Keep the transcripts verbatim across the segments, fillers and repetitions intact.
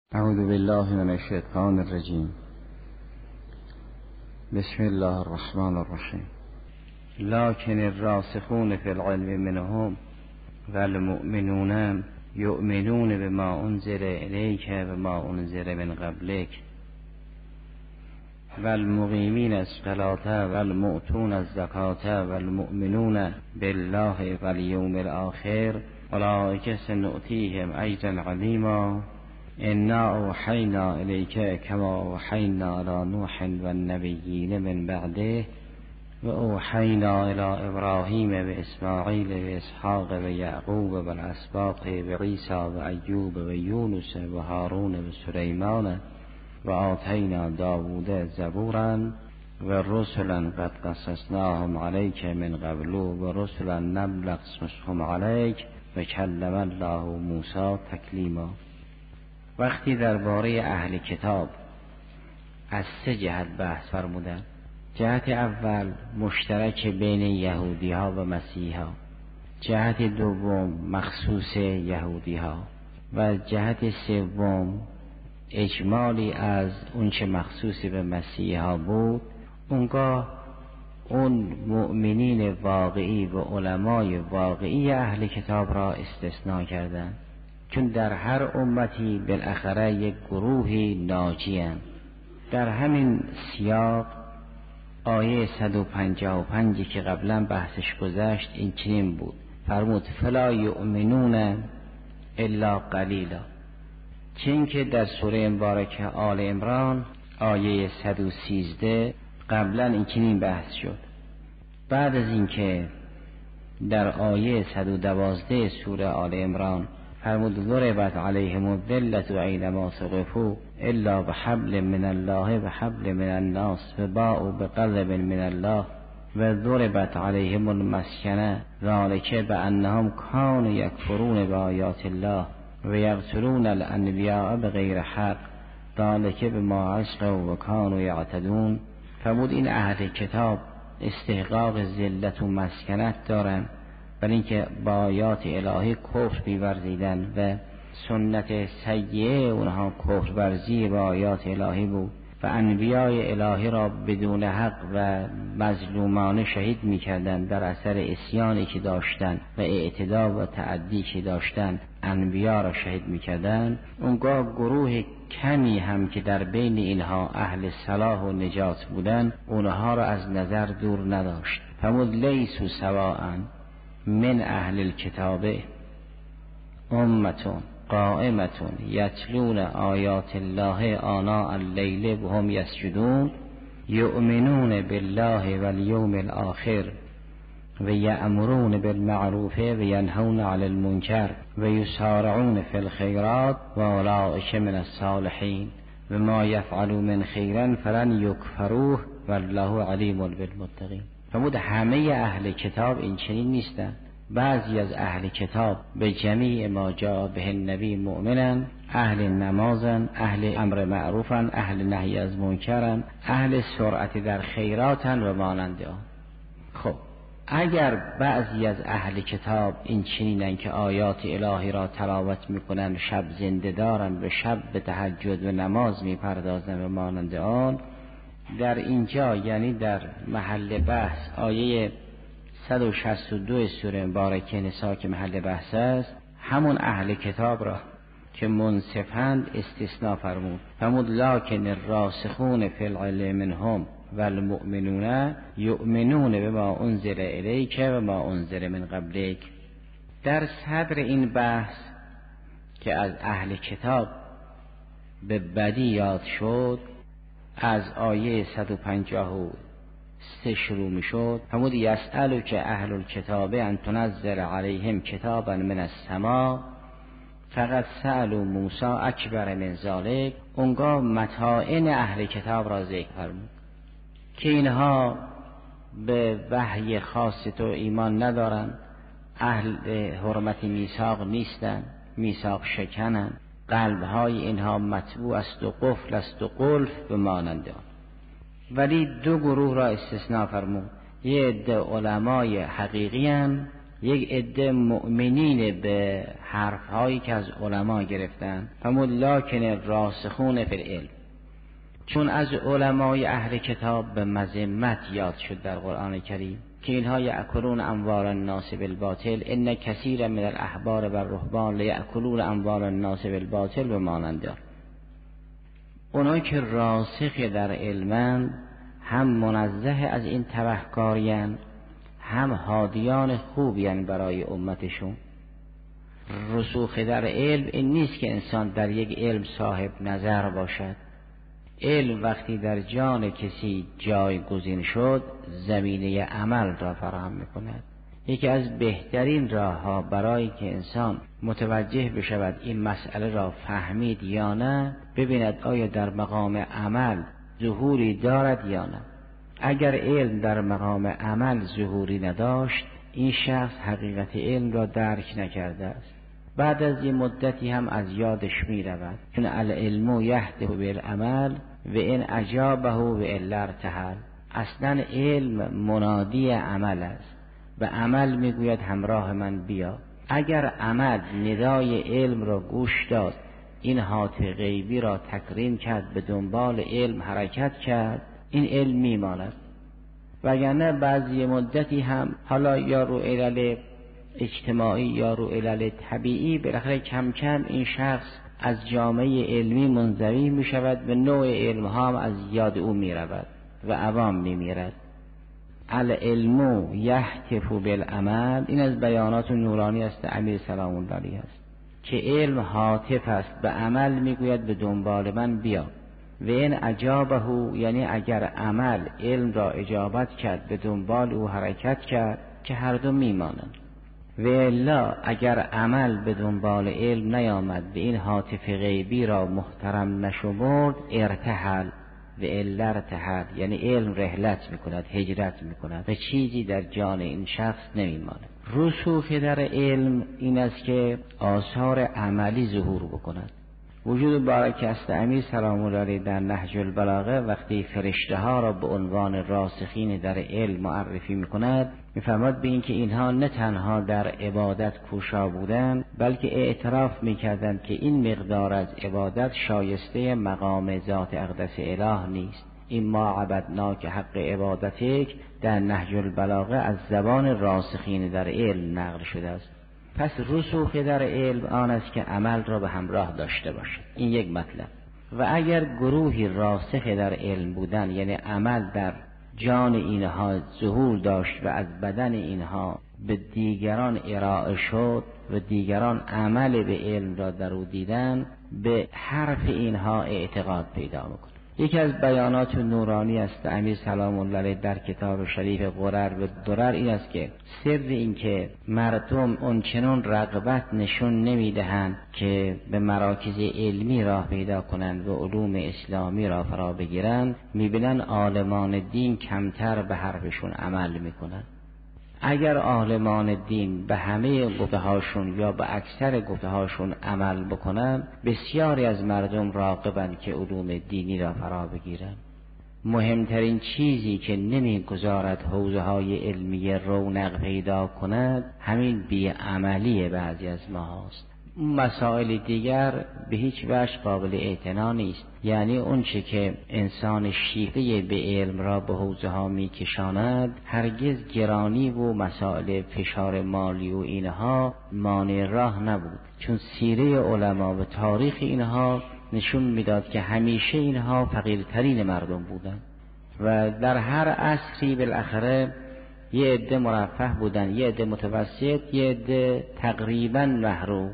اعوذ بالله من الشیطان الرجیم. بسم الله الرحمن الرحیم. لكن الراسخون في العلم منهم والمؤمنون يؤمنون بما انزل إليك وما انزل من قبلك والمقيمين الصلاة والمؤتون الزكاة والمؤمنون بالله واليوم الآخر أولئك سنؤتيهم أجرا عظيما إنا أوحينا إليك كما أوحينا إلى نوح والنبيين من بعده وأوحينا إلى إبراهيم وإسماعيل وإسحاق ويعقوب والأسباط وعيسى وأيوب ويونس وهارون وسليمان وآتينا داود زبورا ورسلا قد قصصناهم عليك من قبل ورسلا لم نقصصهم عليك وكلم الله موسى تکلیما. وقتی درباره اهل کتاب از سه جهت بحث فرمودند. جهت اول مشترک بین یهودی ها و مسیحی ها، جهت دوم مخصوص یهودی ها و جهت سوم اجمالی از اون چه مخصوص به مسیحی ها بود. اونگاه اون مؤمنین واقعی و علمای واقعی اهل کتاب را استثناء کردند، چون در هر امتی بالاخره یک گروهی ناجی هستند. در همین سیاق آیه صد و پنجاه و پنج که قبلا بحثش گذشت این چنین بود، فرمود فلا یؤمنون الا قلیلا. چون که در سوره مبارکه آل عمران آیه صد و سیزده قبلا این چنین بحث شد. بعد از اینکه در آیه صد و دوازده سوره آل عمران فرمود ضربت علیهم الذلة اینما ثقفوا الا بحبل من الله و حبل من الناس و باءوا بغضب من الله و ضربت علیهم المسکنه ذلک بانهم کانوا یکفرون بآیات الله و یقتلون الانبیاء بغیر حق ذلک بما عصوا و کانوا یعتدون. فرمود این اهل کتاب استحقاق ذلت و مسکنت دارند، برای اینکه با آیات الهی کفر بی‌ورزیدن و سنت سیئه اونها کفر ورزی با آیات الهی بود و انبیای الهی را بدون حق و مظلومانه شهید می‌کردن در اثر عصیانی که داشتن و اعتدا و تعدی که داشتن انبیا را شهید می‌کردن. اونگاه گروه کمی هم که در بین اینها اهل صلاح و نجات بودن اونها را از نظر دور نداشت. فرمود لیسوا سواء من اهل الكتاب امتون قائمتون یتلون آیات الله آناء اللیل و هم یسجدون یؤمنون بالله والیوم الآخر و یأمرون بالمعروف و ینهون عن المنکر و یسارعون فی الخیرات و اولئک من الصالحین و ما یفعلوا من خیرا فلن یکفروه والله علیم بالمتقین. فرمود همه اهل کتاب این چنین نیستند. بعضی از اهل کتاب به جمیع ما جاء به النبی مؤمنن، اهل نمازن، اهل امر معروفن، اهل نهی از منکرن، اهل سرعت در خیراتن و مانند آن. خب اگر بعضی از اهل کتاب این چنینن که آیات الهی را تلاوت میکنن، شب زنده دارن، به شب به تهجد و نماز میپردازن و مانند آن، در اینجا یعنی در محل بحث آیه صد و شصت و دو سوره مبارکه نساء که محل بحث است، همون اهل کتاب را که منصفند استثناء فرمود. فرمود لکن الراسخون فی العلم منهم والمؤمنون یؤمنون بما انزل الیک و ما انزل من قبلک. در صدر این بحث که از اهل کتاب به بدی یاد شد، از آیه صد و پنجاه و سه شروع می شد. فرمود یسألک اهل الکتاب ان تنزل علیهم کتابا من السماء فقد سألوا موسی اکبر من ذلک. اونگاه متاعن اهل کتاب را ذکر فرمود که اینها به وحی خاص تو ایمان ندارن، اهل حرمت میثاق نیستن، میثاق شکنن، قلبهای اینها مطبوع است و قفل است و قلف به مانند آن. ولی دو گروه را استثناء فرمود. یه عده علمای حقیقی هم یک عده مؤمنین به حرفهایی که از علما گرفتن، فرمود لکن راسخون فی العلم، چون از علمای اهل کتاب به مذمت یاد شد در قرآن کریم که اینها یأکلون اموال الناس بالباطل ان کثیر من الاحبار و الرهبان لیأکلون اموال الناس بالباطل و مانند. اونایی که راسخ در علمن هم منزه از این تبهکاریان، هم هادیان خوبیان برای امتشون. رسوخ در علم این نیست که انسان در یک علم صاحب نظر باشد. علم وقتی در جان کسی جایگزین شد زمینه عمل را فراهم میکند. یکی از بهترین راه ها برای که انسان متوجه بشود این مسئله را فهمید یا نه، ببیند آیا در مقام عمل ظهوری دارد یا نه. اگر علم در مقام عمل ظهوری نداشت، این شخص حقیقت علم را درک نکرده است. بعد از این مدتی هم از یادش می رود، چون العلم یهده بالعمل و این اجابه و الا ارتحل. اصلا علم منادی عمل است و عمل می گوید همراه من بیا. اگر عمل ندای علم را گوش داد، این هاتف غیبی را تکریم کرد، به دنبال علم حرکت کرد، این علم می ماند. وگرنه بعضی مدتی هم حالا یا رو علل اجتماعی یا رو علل طبیعی، بالاخره کم کم این شخص از جامعه علمی منزوی می شود و نوع علم ها هم از یاد او می رود و عوام می میرد. العلم یهتف بالعمل، این از بیانات نورانی است امیر سلام الله علیه است که علم هاتف است، به عمل می گوید به دنبال من بیا. و این اجابه، یعنی اگر عمل علم را اجابت کرد، به دنبال او حرکت کرد، که هر دو میمانند. و الا اگر عمل به دنبال علم نیامد و این هاتف غیبی را محترم نشمرد، ارتحل. و الا ارتحل یعنی علم رحلت میکند، هجرت میکند و چیزی در جان این شخص نمیماند. رسوخ در علم این است که آثار عملی ظهور بکند. وجود بارک است امیر سلام الله علیه در نهج البلاغه وقتی فرشته ها را به عنوان راسخین در علم معرفی میکند، میفرماد به این که اینها نه تنها در عبادت کوشا بودند، بلکه اعتراف میکردند که این مقدار از عبادت شایسته مقام ذات اقدس اله نیست. این ما عبدناک حق عبادتک در نهج البلاغه از زبان راسخین در علم نقل شده است. پس رسوخ در علم آن است که عمل را به همراه داشته باشد. این یک مطلب. و اگر گروهی راسخ در علم بودن، یعنی عمل در جان اینها ظهور داشت و از بدن اینها به دیگران ارائه شد و دیگران عمل به علم را در او دیدن، به حرف اینها اعتقاد پیدا می‌کند. یکی از بیانات نورانی است امیر سلام الله علیه در کتاب شریف غرر و درر این است که سر این که مردم اونچنان رغبت نشون نمیدهند که به مراکز علمی راه پیدا کنند و علوم اسلامی را فرا بگیرند، میبینن عالمان دین کمتر به حرفشون عمل میکنند. اگر عالمان دین به همه گفته هاشون یا به اکثر گفته هاشون عمل بکنن، بسیاری از مردم راغبند که علوم دینی را فرا بگیرن. مهمترین چیزی که نمیگذارد حوزه های علمی رونق پیدا کند همین بیعملی بعضی از ما هست. مسائل دیگر به هیچ وجه قابل اعتنا نیست. یعنی اون چه که انسان شیفته به علم را به حوزه ها می کشاند هرگز گرانی و مسائل فشار مالی و اینها مانع راه نبود، چون سیره علما و تاریخ اینها نشون میداد که همیشه اینها فقیرترین مردم بودند و در هر عصری بالاخره یه عده مرفه بودن، یه عده متوسط، یه عده تقریبا محروم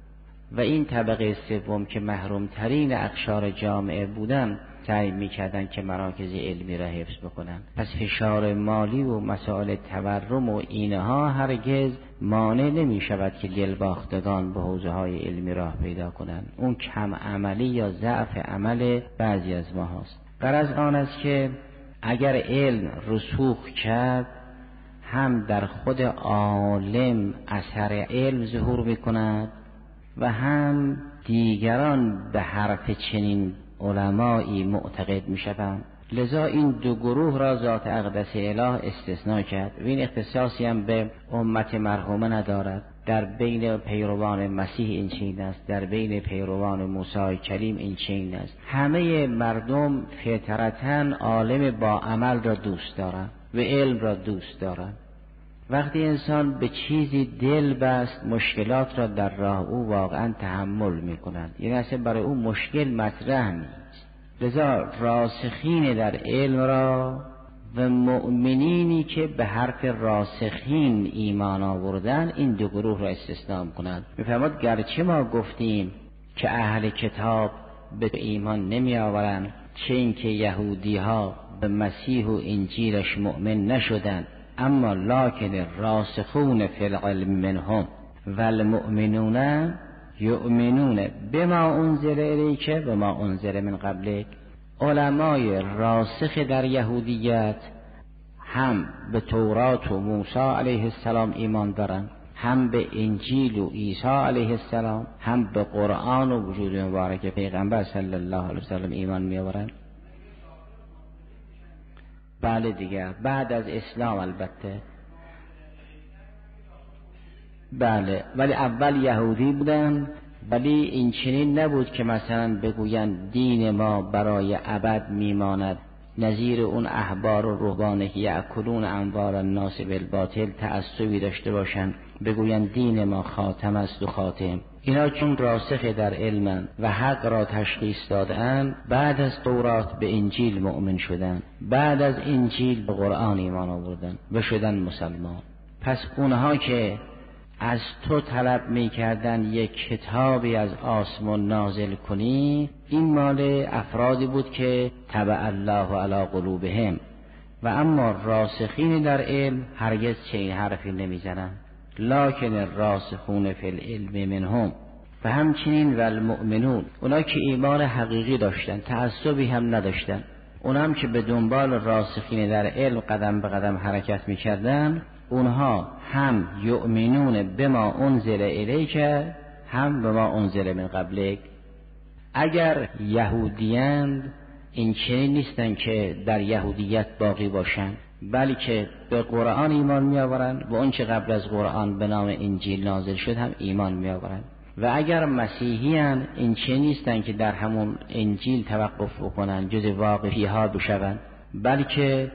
و این طبقه سوم که محروم ترین اقشار جامعه بودن سعی میکردن که مراکز علمی را حفظ بکنن. پس فشار مالی و مسائل تورم و اینها هرگز مانع نمی شود که دلباختگان به حوزه های علمی راه پیدا کنند. اون کم عملی یا ضعف عمل بعضی از ما هست. غرض آن است که اگر علم رسوخ کرد، هم در خود عالم اثر علم ظهور میکند و هم دیگران به حرف چنین علمایی معتقد می شوند. لذا این دو گروه را ذات اقدس اله استثناء کرد و این اختصاصی هم به امت مرحومه ندارد. در بین پیروان مسیح این چنین است، در بین پیروان موسی کلیم این چنین است. همه مردم فطرتاً عالم با عمل را دوست دارند و علم را دوست دارند. وقتی انسان به چیزی دل بست، مشکلات را در راه او واقعا تحمل می کند، یعنی اصلا برای او مشکل مطرح نیست. لذا راسخین در علم را و مؤمنینی که به حرف راسخین ایمان آوردن این دو گروه را استثناء کنند. می‌فرماد گرچه ما گفتیم که اهل کتاب به ایمان نمی آورند، چه اینکه یهودی ها به مسیح و انجیلش مؤمن نشدند، اما لکن راسخون فی العلم منهم والمؤمنون یؤمنون بما انزل الیک و ما انزل من قبلک. علمای راسخ در یهودیت هم به تورات و موسی علیه السلام ایمان دارند، هم به انجیل و عیسی علیه السلام، هم به قرآن و وجود مبارک پیغمبر صلی الله علیه وسلم ایمان می‌آورند. بله دیگر بعد از اسلام البته، بله، ولی اول یهودی بودن، ولی این چنین نبود که مثلا بگویند دین ما برای ابد میماند، نظیر اون احبار و رهبان که یأکلون اموال الناس بالباطل تعصبی داشته باشند بگویند دین ما خاتم است و خاتم. اینا چون راسخ در علم و حق را تشخیص دادن، بعد از تورات به انجیل مؤمن شدن، بعد از انجیل به قرآن ایمان آوردن و شدن مسلمان. پس اونها که از تو طلب می کردن یک کتابی از آسمان نازل کنی، این مال افرادی بود که طبع الله علی قلوبهم، و اما راسخین در علم هرگز چنین حرفی نمی زنن. لکن الراسخون فی العلم منهم و همچنین والمؤمنون، اونا که ایمان حقیقی داشتن، تعصبی هم نداشتن، اونا هم که به دنبال راسخین در علم قدم به قدم حرکت می کردن، اونها هم یؤمنون بما انزل الیک هم بما انزل من قبلک. اگر یهودیند این چنین نیستن که در یهودیت باقی باشن، بلکه به قرآن ایمان می آورند و اون چه قبل از قرآن به نام انجیل نازل شد هم ایمان می آورند. و اگر مسیحیان این چنین نیستن که در همون انجیل توقف بکنن، جز واقفی ها بشوند، بلکه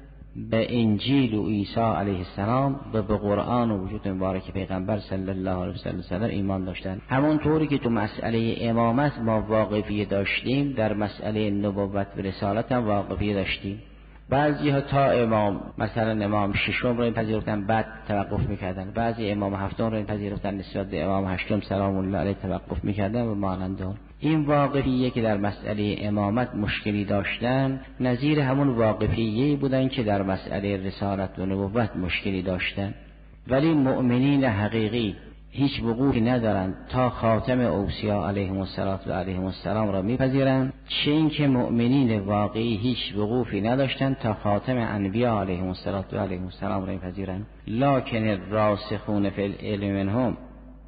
به انجیل و عیسی علیه السلام و به قرآن و وجود مبارک پیغمبر صلی الله علیه وسلم ایمان داشتن. همون طوری که تو مسئله امامت ما واقفی داشتیم، در مسئله نبوت و رسالت هم واقفی داشتیم. بعضی ها تا امام مثلا امام ششم رو پذیرفتن بعد توقف میکردن، بعضی امام هفتم رو پذیرفتن نسبت به امام هشتم سلام الله علیه توقف میکردن و مانند اون. این واقفیه که در مسئله امامت مشکلی داشتن، نظیر همون واقفیه بودن که در مسئله رسالت و نبوت مشکلی داشتن. ولی مؤمنین حقیقی هیچ وقوفی ندارند تا خاتم اوصیا علیهم الصلوة و علیهم السلام را میپذیرند، چه این که مؤمنین واقعی هیچ وقوفی نداشتند تا خاتم انبیا علیهم الصلوة و علیهم السلام را میپذیرند. لکن الراسخون فی العلم منهم.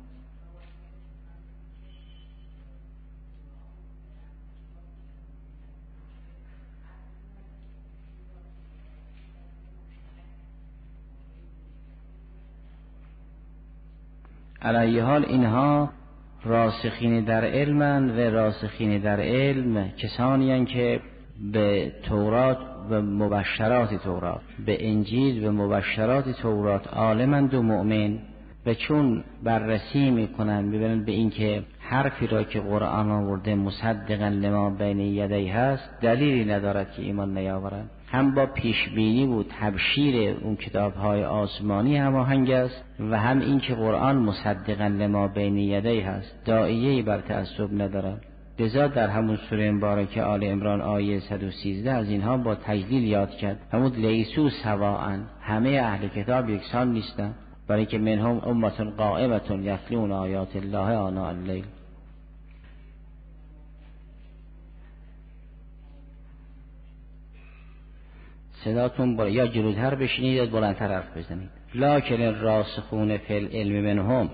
علیه حال اینها راسخین در علمن و راسخین در علم کسانی هستند که به تورات و مبشرات تورات، به انجیل و مبشرات تورات عالمند و مؤمن، و چون بررسی میکنن ببینن به این که حرفی را که قرآن آورده مصدقا لما بین یدیه هست دلیلی ندارد که ایمان نیاورند. هم با پیشبینی و تبشیر اون کتاب‌های آسمانی هماهنگ است و هم این که قرآن مصدقا لما بین یدیه هست، داعیه‌ای بر تعصب ندارد. لذا در همون سوره مبارکه آل عمران آیه صد و سیزده از اینها با تجلیل یاد کرد. همون لیسو سواء، همه اهل کتاب یکسان نیستند، برای که منهم امة قائمة یتلون آیات الله آناء اللیل. صداتون بالا، یا جلوتر بشینید یا بلندتر حرف بزنید. لکن الراسخون فی العلم منهم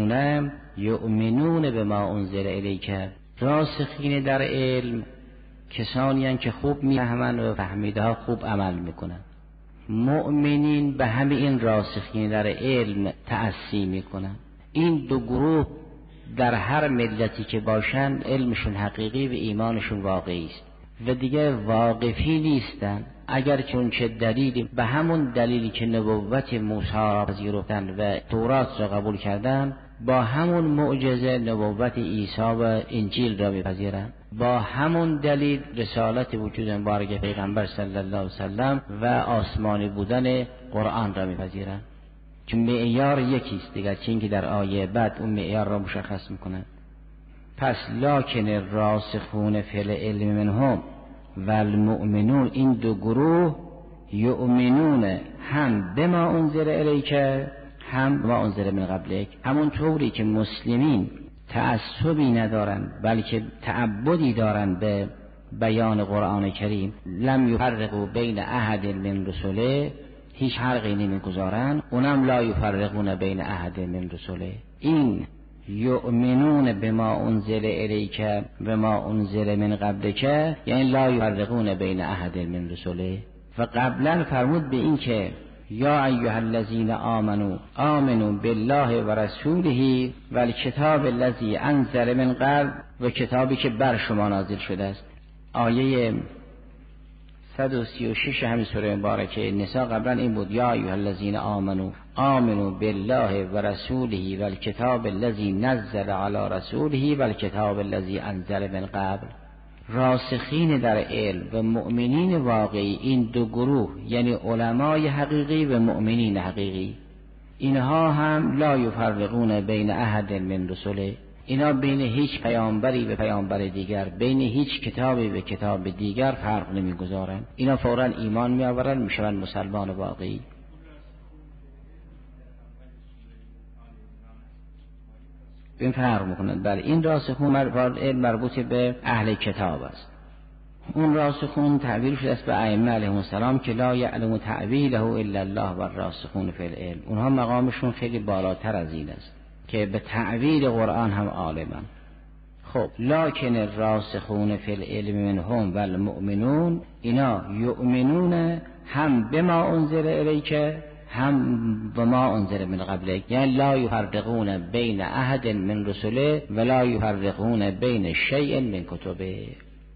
والمؤمنون یؤمنون بما انزل الیک. راسخین در علم کسانی هستند که خوب میفهمند و فهمیده ها خوب عمل میکنند. مؤمنین به همه این راسخین در علم تأسی میکنند. این دو گروه در هر ملتی که باشند علمشون حقیقی و ایمانشون واقعی است و دیگه واقفی نیستن. اگر چون چه دلیلی به همون دلیلی که نبوت موسی را پذیرفتند و تورات را قبول کردند، با همون معجزه نبوت عیسی و انجیل را میپذیرند. با همون دلیل رسالت وجود مبارک پیغمبر صلی الله علیه وسلم و آسمانی بودن قرآن را میپذیرند. چون معیار یکیست دیگر، چون که در آیه بعد اون معیار را مشخص میکنند. پس لکن الراسخون فی العلم منهم والمؤمنون، این دو گروه یؤمنون هم بما انزل الیک هم ما انزل من قبلک، همون طوری که مسلمین تعصبی ندارن بلکه تعبدی دارن به بیان قرآن کریم، لم یفرقوا بین احد من رسله، هیچ فرقی نمیگذارن، اونم لا یفرقون بین احد من رسله. این یؤمنون بما انزل الیک و ما انزل من قبلک یعنی لا یفرقون بین احد من رسله. و قبلا فرمود به این که یا ایها الذین آمنوا آمنوا بالله و رسوله و الکتاب الذی انزل من قبل، و کتابی که بر شما نازل شده است. آیه صد و سی و شش همین سوره مبارکه نساء قبلا این بود یا ایها الذین آمنوا آمنوا بالله و رسوله و الکتاب الذی نزل علی رسوله و الکتاب الذی انزل من قبل. راسخین در علم و مؤمنین واقعی، این دو گروه یعنی علمای حقیقی و مؤمنین حقیقی، اینها هم لا یفرقون بین احد من رسله، اینا بین هیچ پیامبری و پیامبر دیگر، بین هیچ کتابی و کتاب دیگر فرق نمیگذارن. اینا فوراً ایمان میآورن، میشوند مسلمان واقعی. این فرق میکنند. بله این راسخون مربوط به اهل کتاب است. اون راسخون تعبیر شده است به ائمه علیهم السلام که لا یعلم تعویله الا الله و الراسخون فی العلم. اونها مقامشون خیلی بالاتر از این است که به تعویل قرآن هم عالمن. خب لکن الراسخون فی العلم منهم والمؤمنون، اینا یؤمنون هم بما انزل الیک هم و ما انزل من قبلک، یعنی لا یفرقون بین احد من رسله ولا یفرقون بین شیء من کتبه.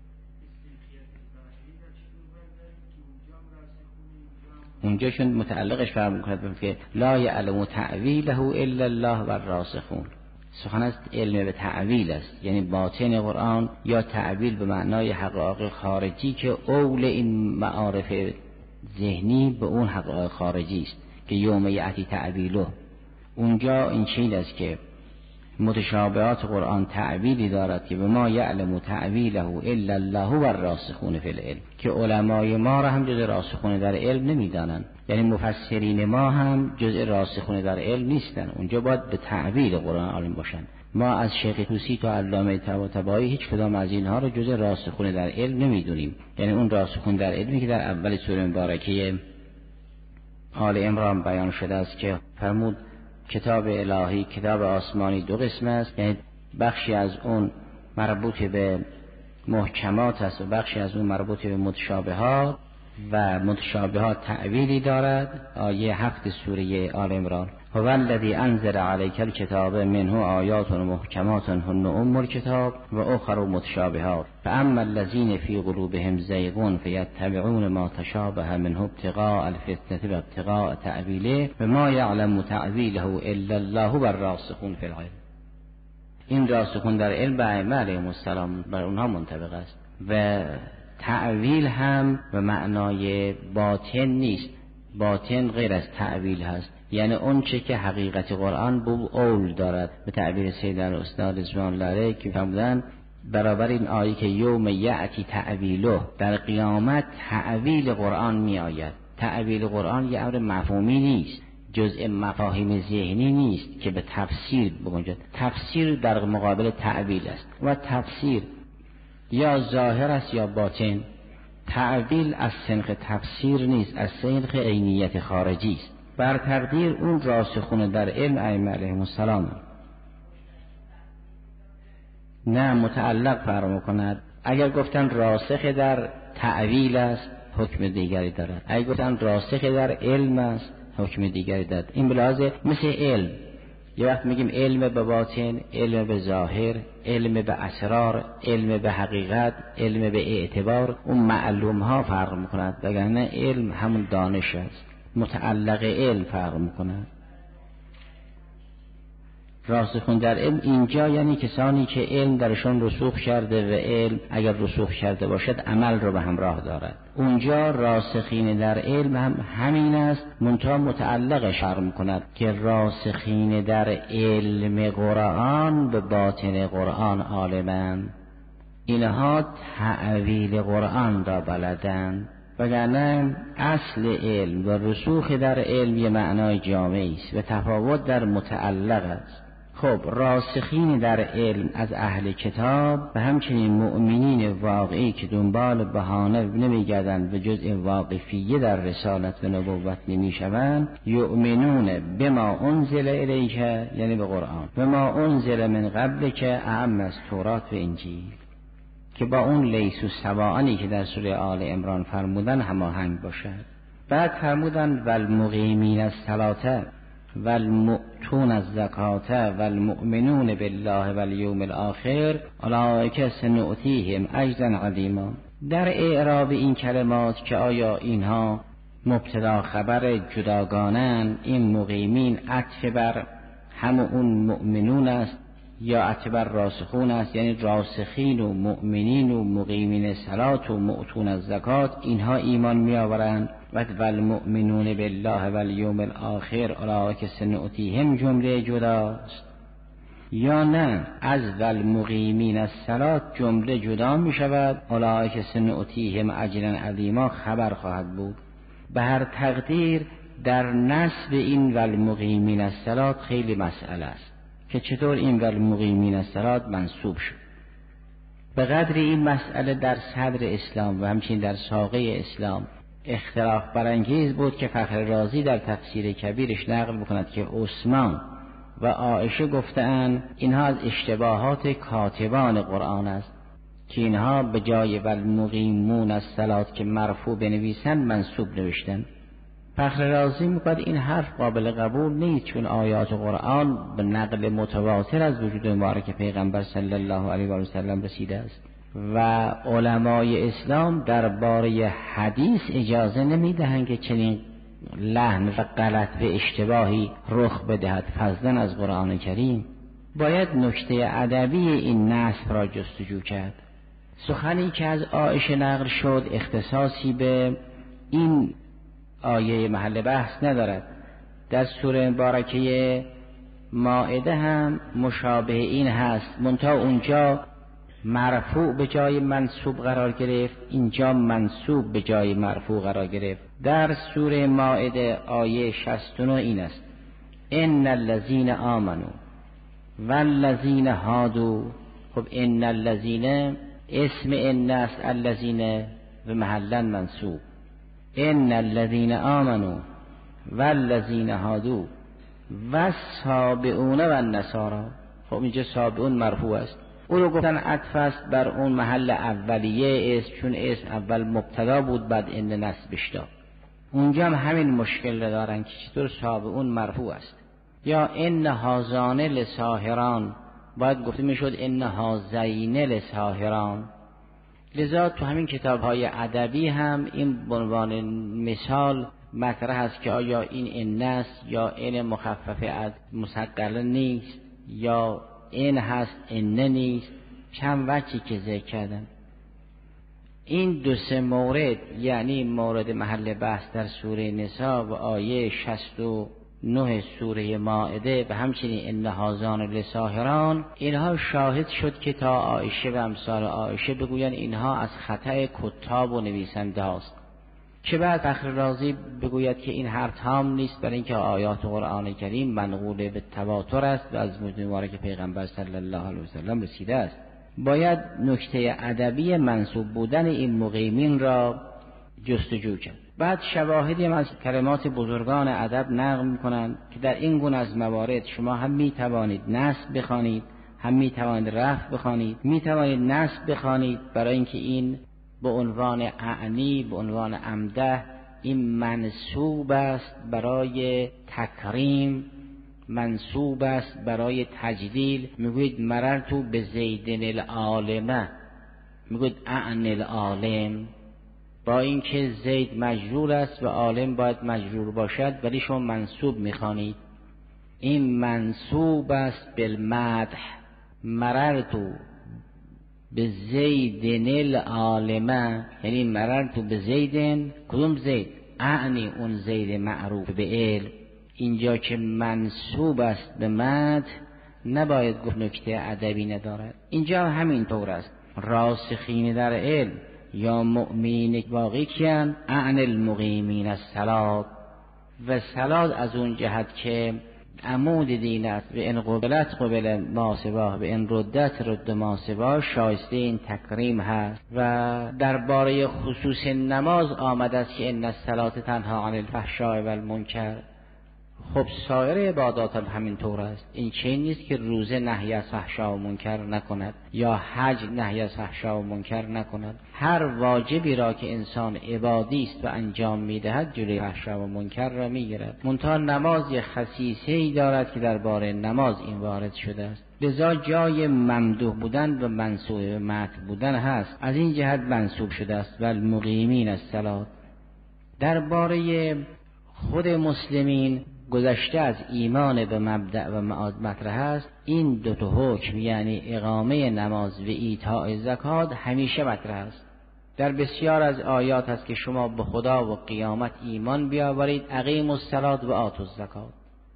اونجا شون متعلقش فرق میکنه که لا یعلم تعویله الا الله و الراسخون. سخن است علم به تعویل است، یعنی باطن قرآن، یا تعویل به معنای حقایق خارجی که اول این معارف ذهنی به اون حقایق خارجی است که یوم یأتی تعویله. اونجا این چیز است که متشابهات قرآن تعویلی دارد که به ما یعلم تعویله الا الله و الراسخون فی العلم، که علمای ما را هم جز راسخون در علم نمیدانند، یعنی مفسرین ما هم جز راسخون در علم نیستند. اونجا باید به تعویل قرآن عالم باشند. ما از شیخ طوسی تا علامه طباطبایی هیچ کدام از اینها را جز راسخون در علم نمیدونیم. یعنی اون راسخون در علمی که در اول سوره مبارکه آل عمران بیان شده است که فرمود کتاب الهی، کتاب آسمانی دو قسم است، یعنی بخشی از اون مربوط به محکمات است و بخشی از اون مربوط به متشابهات، و متشابهات تعویلی دارد. آیه هفت سوره آل عمران هو الذی انزل علیک الکتاب منه آیات محکمات هن ام الکتاب و اخر متشابهات فاما الذین فی قلوبهم زیغ فیتبعون ما تشابه منه ابتغاء الفتنة و ابتغاء تأویله و ما یعلم تأویله الا الله و الراسخون فی العلم. این راسخون در علم به ائمه علیهم السلام بر اونها منطبق است. و تعویل هم به معنای باطن نیست، باطن غیر از تعویل هست، یعنی اون چه که حقیقت قرآن بو اول دارد. به تعبیر سید الاستاد رضوان الله علیه که فرمودن برابر این آیه که یوم یأتی تعویله، در قیامت تعویل قرآن می آید. تعویل قرآن یه امر مفهومی نیست، جزء مفاهیم ذهنی نیست که به تفسیر بگنجد. تفسیر در مقابل تعویل است و تفسیر یا ظاهر است یا باطن. تعویل از سنخ تفسیر نیست، از سنخ عینیت خارجی است. بر تقدیر اون راسخون در علم ائمه علیهم السلام نه متعلق فرمو کند اگر گفتن راسخ در تعویل است حکم دیگری دارد، اگر گفتن راسخ در علم است حکم دیگری دارد. این بلازه مثل علم، یه وقت میگیم علم به باطن، علم به ظاهر، علم به اسرار، علم به حقیقت، علم به اعتبار، اون معلوم ها فرق میکند، وگرنه علم همون دانش است. متعلق علم فرق میکند. راسخون در علم اینجا یعنی کسانی که علم درشون رسوخ کرده و علم اگر رسوخ کرده باشد عمل رو به همراه دارد. اونجا راسخین در علم هم همین است، منتها متعلق فرق میکند که راسخین در علم قرآن به باطن قرآن عالمند، اینها تعویل قرآن را بلدند، وگرنه اصل علم و رسوخ در علم یه معنای جامعی است و تفاوت در متعلق است. خب راسخین در علم از اهل کتاب و همچنین مؤمنین واقعی که دنبال بهانه نمیگردند و جزء واقفیه در رسالت و نبوت نمیشوند، یؤمنون بما انزل الیک، یعنی به قرآن، و ما انزل من قبل که اهم از تورات و انجیل، که با اون لیسو سواءنی که در سوره آل عمران فرمودن هماهنگ باشد. بعد فرمودن والمقیمین الصلاة والمؤتون الزکاة والمؤمنون بالله والیوم الاخر اولئک سنؤتیهم اجرا عظیما. در اعراب این کلمات که آیا اینها مبتدا خبر جداگانن، این مقیمین عطف بر هم اون مؤمنون است یا عطف بر راسخون است، یعنی راسخین و مؤمنین و مقیمین صلات و مؤتون الزکات اینها ایمان می آورند. و والمؤمنون بالله والیوم الاخر اولئک سنؤتیهم جمله جداست، یا نه از والمقیمین الصلاة جمله جدا می شود، اولئک سنؤتیهم اجرا عظیما خبر خواهد بود. به هر تقدیر در نسب این والمقیمین الصلاة خیلی مسئله است که چطور این والمقیمین الصلاة منصوب شد. به قدر این مسئله در صدر اسلام و همچنین در ساقه اسلام اختلاف برانگیز بود که فخر رازی در تفسیر کبیرش نقل بکند که عثمان و عایشه گفتند اینها از اشتباهات کاتبان قرآن است که اینها به جای والمقیمون الصلاة که مرفوع بنویسند منصوب نوشتند. فخر رازی میگوید این حرف قابل قبول نیست، چون آیات قرآن به نقل متواتر از وجود مبارک پیغمبر صلی الله علیه و سلم رسیده است و علمای اسلام درباره حدیث اجازه نمیدهند که چنین لحن و غلط و اشتباهی رخ بدهد، فضلا از قرآن کریم. باید نکته ادبی این نصب را جستجو کرد. سخنی که از عایشه نقل شد اختصاصی به این آیه محل بحث ندارد. در سوره مبارکه مائده هم مشابه این هست، منتها اونجا مرفوع به جای منصوب قرار گرفت، اینجا منصوب به جای مرفوع قرار گرفت. در سوره مائده آیه شصت و نه این است: ان الذین آمنوا والذین هادوا. خب ان الذین اسم ان است، الذین به محلا منصوب. ان الذین آمنوا والذین هادوا والسابئون والنصارى. خب اینجا سابئون مرفوع است، او رو گفتن عطف است بر اون محل اولیه است، چون اسم اول مبتدا بود بعد ان نصبش داد. اونجا هم همین مشکل رو دارن که چطور سابئون مرفوع است. یا ان هازان لساحران باید گفته میشد ان هازین لساحران. لذا تو همین کتاب‌های ادبی هم این به عنوان مثال مطرح است که آیا این ان است یا ان مخففه از مثقله نیست، یا این هست ان نیست، چند وجهی که ذکر کردم. این دو سه مورد یعنی مورد محل بحث در سوره نساء و آیه شصت و نه سوره مائده و همچنین ان هازان لساحران، اینها شاهد شد که تا عایشه و امثال عایشه بگوین اینها از خطأ کتاب و نویسنده هاست، که بعد فخر رازی بگوید که این هر تام نیست، برای اینکه آیات قرآن کریم منقول به تواتر است و از وجود مبارک پیغمبر صلی الله علیه و سلم رسیده است. باید نکته ادبی منصوب بودن این مقیمین را جستجو کرد. بعد شواهدی هم از کلمات بزرگان ادب نقل می‌کنند که در این گونه از موارد شما هم می‌توانید نصب بخوانید هم می توانید رفع بخوانید، می توانید نصب بخوانید، برای اینکه این به عنوان اعنی، به عنوان امده، این منصوب است برای تکریم، منصوب است برای تجلیل. میگوید مررتو به زیدن العالمه، میگوید اعن العالم، با اینکه زید مجرور است و عالم باید مجرور باشد، ولی شما منصوب میخوانید. این منصوب است بالمدح، مررتو به زیدن العالمه، یعنی مررتو به زیدن، کدوم زید؟ اعنی اون زید معروف به علم. اینجا که منصوب است به مدح نباید گفت نکته ادبی ندارد، اینجا همین طور است. راسخین در علم یا مؤمنین واقعی کیان؟ اعن المقیمین الصلاة، و صلات از اون جهت که عمود دین است، به ان قبلت قبل ما سواه، به ان ردت رد ما سواه، شایسته این تکریم هست. و درباره خصوص نماز آمده است که ان الصلاة تنها عن الفحشاء و المنکر. خب سایر عبادات هم همین طور است. این چه نیست که روزه نهی از فحشا و منکر نکند یا حج نهی از فحشا و منکر نکند. هر واجبی را که انسان عبادی است و انجام میدهد جلوی فحشا و منکر را میگیرد. منتها نماز یک خصیصه ای دارد که درباره نماز این وارد شده است، لذا جای ممدوح بودن و منصوب به مدح بودن هست، از این جهت منصوب شده است. و المقیمین الصلاة. درباره خود مسلمین گذشته از ایمان به مبدأ و معاد مطرح است. این دو تا حکم، یعنی اقامه نماز و ایتاء زکات، همیشه مطرح است. در بسیار از آیات هست که شما به خدا و قیامت ایمان بیاورید، اقیموا الصلاة و آتوا الزکات.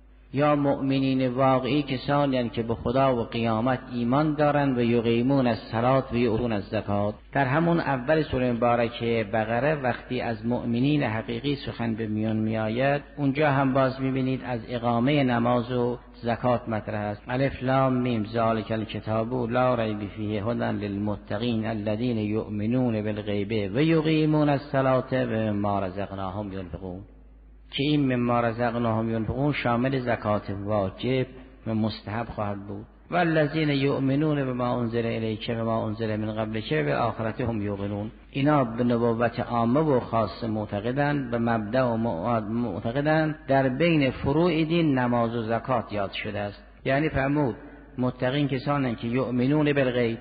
یا مؤمنین واقعی کسانی هستند که به خدا و قیامت ایمان دارند و یقیمون الصلاة و یؤتون الزکات. در همون اول سوره مبارکه بقره وقتی از مؤمنین حقیقی سخن به میان میآید، اونجا هم باز میبینید از اقامه نماز و زکات مطرح است. الف لام میم ذالک الکتاب لا ریب فیه هدی للمتقین الذین یؤمنون بالغیب و یقیمون الصلاة و مما رزقناهم ینفقون، که این مما رزقناهم ینفقون شامل زکات واجب و مستحب خواهد بود. والذین یؤمنون بما انزل الیک و ما انزل من قبلک و بالآخرة هم یوقنون. اینا به نبوت عامه و خاص معتقدند، به مبدأ و معاد معتقدند. در بین فروع دین نماز و زکات یاد شده است. یعنی فرمود متقین کسانند که یؤمنون بالغیب،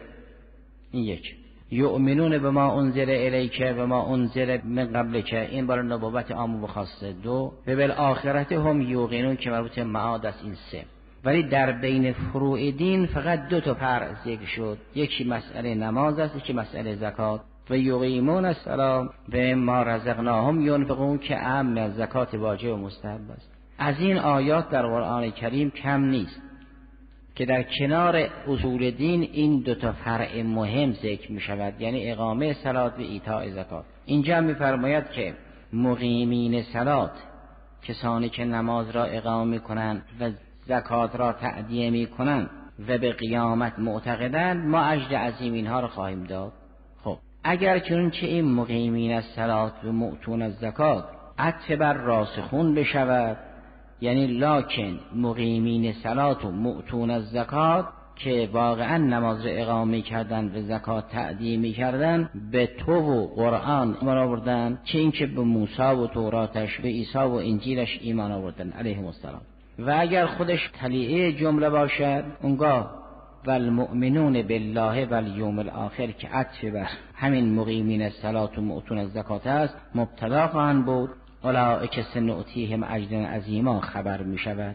این یک، یؤمنون بما انزل الیک و ما انزل من قبلک، این برای نبوت عام و خاصه. دو، و بالآخرة هم یوقنون که مربوط معاد است، این سه. ولی در بین فروع دین فقط دو تا فرع ذکر شد، یکی مسئله نماز است، یکی مسئله زکات. و یقیمون الصلاة و ما رزقناهم ینفقون که اهم از زکات واجب و مستحب است. از این آیات در قرآن کریم کم نیست که در کنار اصول دین این دو تا فرع مهم ذکر می شود، یعنی اقامه صلات و ایتاء زکات. اینجا می فرماید که مقیمین صلات، کسانی که نماز را اقامه می کنند و زکات را تأدیه می کنند و به قیامت معتقدند، ما اجر عظیم اینها را خواهیم داد. خب اگر چنانچه این مقیمین الصلات و مؤتون الزکات عطف بر راسخون بشود، یعنی لکن مقیمین صلات و مؤتون الزکات که واقعا نماز را اقامه کردن و زکات تأدیه می کردن، به تو و قرآن ایمان آوردن، چه اینکه به موسی و توراتش، به عیسی و انجیلش ایمان آوردن علیهم السلام. و اگر خودش تلیعه جمله باشد، اونگاه والمؤمنون بالله والیوم الاخر که عطف بر همین مقیمین الصلات و مؤتون الزکات است، مبتدا خواهند بود. اولئک سنؤتیهم اجرا عظیما خبر می شود.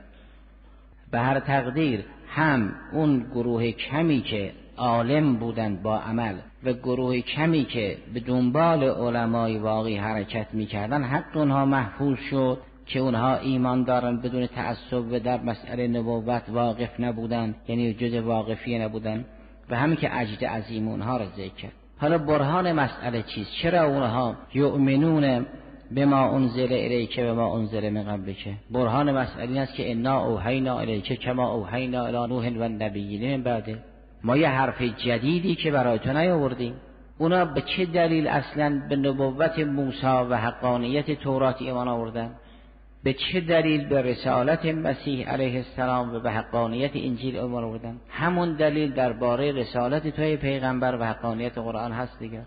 به هر تقدیر هم اون گروه کمی که عالم بودند با عمل و گروه کمی که به دنبال علمای واقعی حرکت می کردن، حق اونها محفوظ شد که اونها ایمان دارن بدون تعصب و در مسئله نبوت واقف نبودن، یعنی جز واقفی نبودن، و همین که اجر عظیم اونها را ذکر کرد. حالا برهان مسئله چیست؟ چرا اونها یؤمنون بما انزل الیک و ما انزل من قبلک؟ برهان مسئله این است که انا اوحینا الیک کما اوحینا الی نوح و النبیین من بعده. ما یه حرف جدیدی که برای تو نیاوردیم. اونا به چه دلیل اصلا به نبوت موسی و حقانیت تورات ایمان آوردن؟ به چه دلیل به رسالت مسیح علیه السلام و به حقانیت انجیل ایمان آوردن؟ همون دلیل درباره رسالت توی پیغمبر و حقانیت قرآن هست دیگر.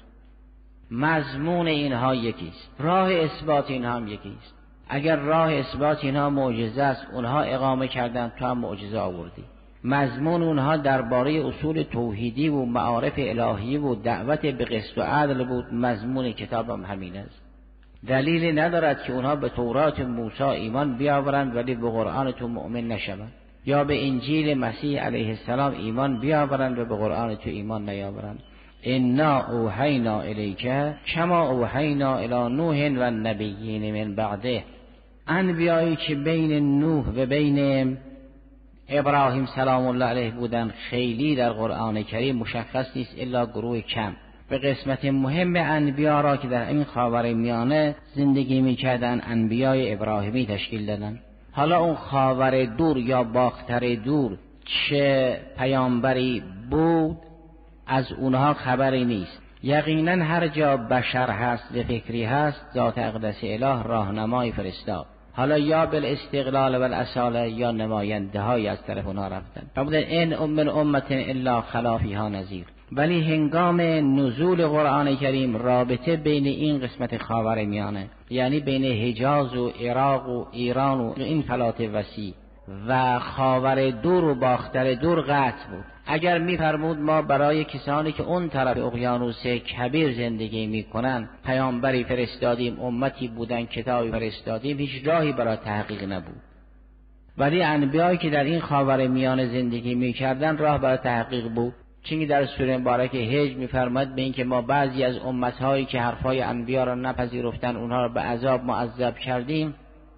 مضمون اینها یکیست، راه اثبات اینها هم یکیست. اگر راه اثبات اینها معجزه است، اونها اقامه کردن، تو هم معجزه آوردی. مضمون اونها درباره اصول توحیدی و معارف الهی و دعوت به قسط و عدل بود، مضمون کتاب هم همین است. دلیلی ندارد که اونها به تورات موسی ایمان بیاورند ولی به قرآن تو مؤمن نشوند، یا به انجیل مسیح علیه السلام ایمان بیاورند و به قرآن تو ایمان نیاورند. انا اوحینا الیک کما اوحینا الی نوح و النبیین من بعده. انبیایی که بین نوح و بین ابراهیم سلام الله علیه بودن خیلی در قرآن کریم مشخص نیست الا گروه کم. به قسمت مهم انبیا را که در این خاورمیانه زندگی میکردن انبیای ابراهیمی تشکیل دادن. حالا اون خاور دور یا باختر دور چه پیامبری بود از اونها خبری نیست. یقینا هر جا بشر هست و فکری هست ذات اقدس اله راهنمای فرستاد. حالا یا بالاستقلال و الاصاله یا نماینده های از طرف اونها رفتن. فرمودن ان ام من امت الا خلا فیها نذیر. ولی هنگام نزول قرآن کریم رابطه بین این قسمت خاورمیانه، یعنی بین حجاز و عراق و ایران و این فلات وسیع و خاور دور و باختر دور قطع بود. اگر می‌فرمود ما برای کسانی که اون طرف اقیانوس کبیر زندگی می‌کنن پیامبری فرستادیم، امتی بودن، کتابی فرستادیم، هیچ راهی برای تحقیق نبود. ولی انبیایی که در این خاورمیانه زندگی می‌کردن راه برای تحقیق بود. چون در سوره مبارک حج می‌فرماد به این که ما بعضی از امت‌هایی که حرفای انبیا را نپذیرفتن اونها را به عذاب معذب کردیم،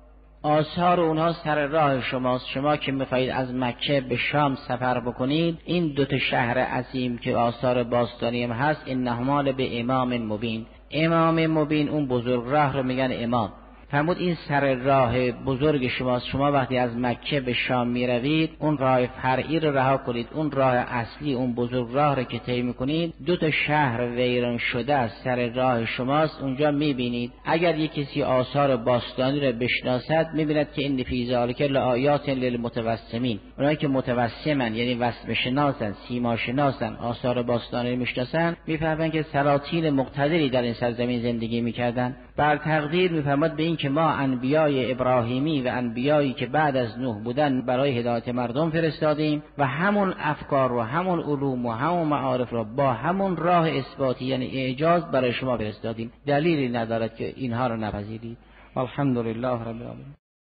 آثار اونها سر راه شماست. شما که می‌خواهید از مکه به شام سفر بکنید، این دو تا شهر عظیم که آثار باستانی هم هست، اینهما به امام مبین. امام مبین اون بزرگ راه رو میگن امام. فرمود این سر راه بزرگ شماست. شما وقتی از مکه به شام می روید اون راه فرعی رو رها کنید، اون راه اصلی، اون بزرگ راه رو که طی می‌کنید دو تا شهر ویران شده از سر راه شماست. اونجا می‌بینید اگر یک کسی آثار باستانی رو بشناسد می‌بیند که این فی ذلک لآیات للمتوسمین. اونایی که متوسمن یعنی وسم شناسن، سیما شناسن، آثار باستانی رو می‌شناسن، می‌فهمن که سلاطین مقتدری در این سرزمین زندگی می‌کردن. بر تقدیر می‌فرماد به این که ما انبیای ابراهیمی و انبیایی که بعد از نوح بودن برای هدایت مردم فرستادیم و همون افکار و همون علوم و همون معارف را با همون راه اثباتی یعنی اعجاز برای شما فرستادیم. دلیلی ندارد که اینها را نپذیرید. الحمدلله رب العالمین.